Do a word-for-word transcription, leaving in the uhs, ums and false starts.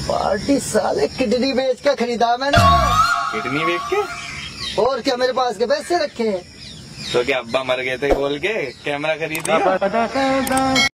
Party साले kidney बेच के खरीदा मैंने। किडनी बेच के? और क्या, मेरे पास के पैसे रखे हैं। तो क्या अब्बा मर गए थे बोल के कैमरा खरीद लिया?